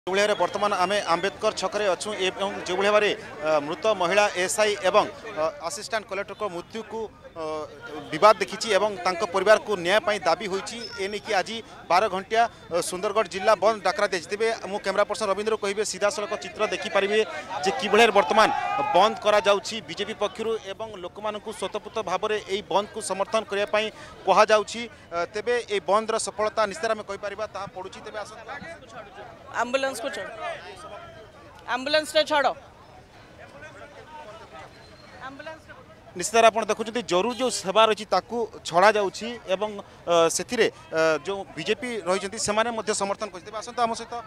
जो भाई बर्तमान आम आंबेडकर छकरे अच्छु जो भाई मृत महिला एसआई एवं असिस्टेंट कलेक्टर को मृत्यु को विवाद देखी परिवार को न्याय दाबी होनी कि आज 12 घंटिया सुंदरगढ़ जिला बंद डाकरा देते मु कैमरा पर्सन रवींद्र कहे सीधा सड़क चित्र देखिपारे जे कि भाई बर्तमान बंद करा बीजेपी पक्षर एवं लोक मानू स्वतःपूत भाव में यही बंद को समर्थन करने कहुच्छी तेबे ये बंद सफलता निश्चय आम कहीपर पड़ुची तेज एम्बुलेंस को छोड़ एम्बुलेंस रे छोड़ो निश्चित आप देखुं जरूर जो सेवा रही छड़ा जाऊँगी जो बीजेपी रही समर्थन करते आसता आम सहित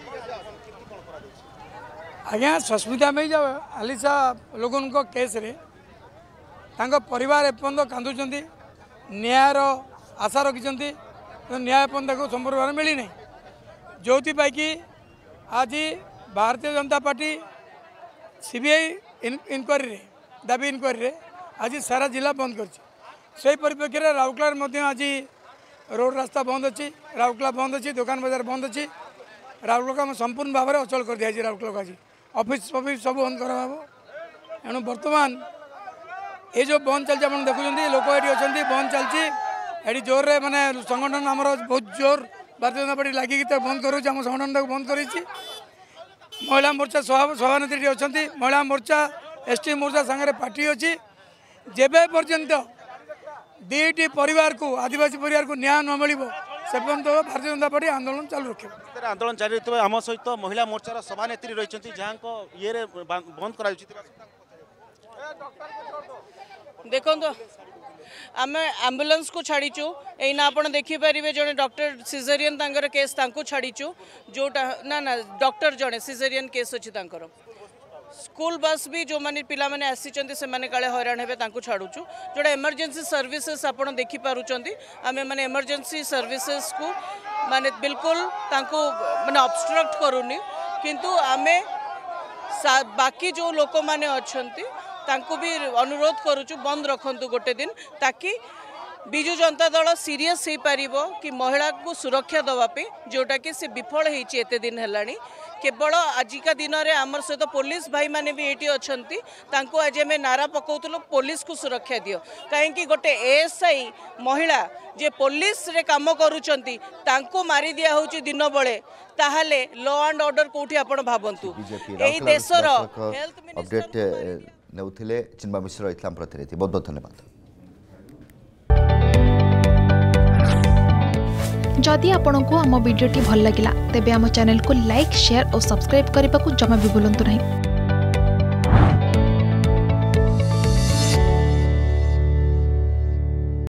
आज्ञा सस्मिता में जो आलिशा लोगन को केस रे परिवार एपर्यंत कांदुंट न्यायर आशा रखिंट न्याय एपर्यंत संपर्क मिली नहीं जो कि आज भारतीय जनता पार्टी सीबीआई इनक्वारी दाबी इनक्वारी आज सारा जिला बंद कर परिप्रेक्षी में राउरकेला आज रोड रास्ता बंद अच्छी राउरकेला बंद अच्छी दुकान बाजार बंद अच्छी राउरकेला संपूर्ण भाव में अचल कर दिया राउरकेला को आज ऑफिस सब बंद कर एणु बर्तमान ये जो बंद चलती आप देखुं लोक ये अच्छा बंद चलती जोर रे माने संगठन आम बहुत जोर भारतीय जनता पार्टी लगिक बंद कर संगठन बंद कर महिला मोर्चा सभानेत्री अच्छा महिला मोर्चा एसटी मोर्चा सांगे पार्टी अच्छी जेबे पर्यंत दुईटी परिवार को आदिवासी परिवार को न्याय न मिल से पर्यंत भारतीय जनता पार्टी आंदोलन चालू रखे आंदोलन जारी रही आम सहित महिला मोर्चार सभानेत्री रही जहाँ ये बंद कर देखो आम एम्बुलेंस को छाड़ीचु यहीना आप देखिपारे जड़े डॉक्टर सिजेरियन तांकर केस तांको छाड़ीचु जोटा ना ना डॉक्टर जड़े सिजेरियन केस अच्छी तांकर स्कूल बस भी जो माने पिला माने आसी से माने काले हैरान हेबे तांको छाड़ुचु जोड़ा इमरजेंसी सर्विसेस आप देखि पारुचंती आमे माने इमरजेंसी सर्विसेस को माने बिल्कुल तांको माने ऑब्स्ट्रक्ट करूनी किंतु आमे बाकी जो लोक माने अछंती तांको भी अनुरोध करुचु बंद रखंतु गोटे दिन ताकि बिजु जनता दल सीरियस हो पारिबो कि महिला को सुरक्षा दवापे जोटा कि से विफल होईची एते दिन हेलानी केवल आजिका दिन में आमर सहित पुलिस भाई माने भी ये अच्छा तांको आज आम नारा पकाउतलु पुलिस को सुरक्षा दियो कहीं गोटे एएसआई महिला जे पुलिस रे काम करूचंती तांको मारी दिया होची दिन बळे ताहाले लॉ एंड ऑर्डर कोठी आपण भाबंतु एई देशर हेल्थ अपडेट नेउथिले चिन्मा मिश्र इस्लाम प्रतिनिधि बहुत बहुत धन्यवाद। जदि आपंक आम भिडी भल लगा तेब आम चैनल को लाइक शेयर और सब्सक्राइब करने को जमा भी भूलु नहीं।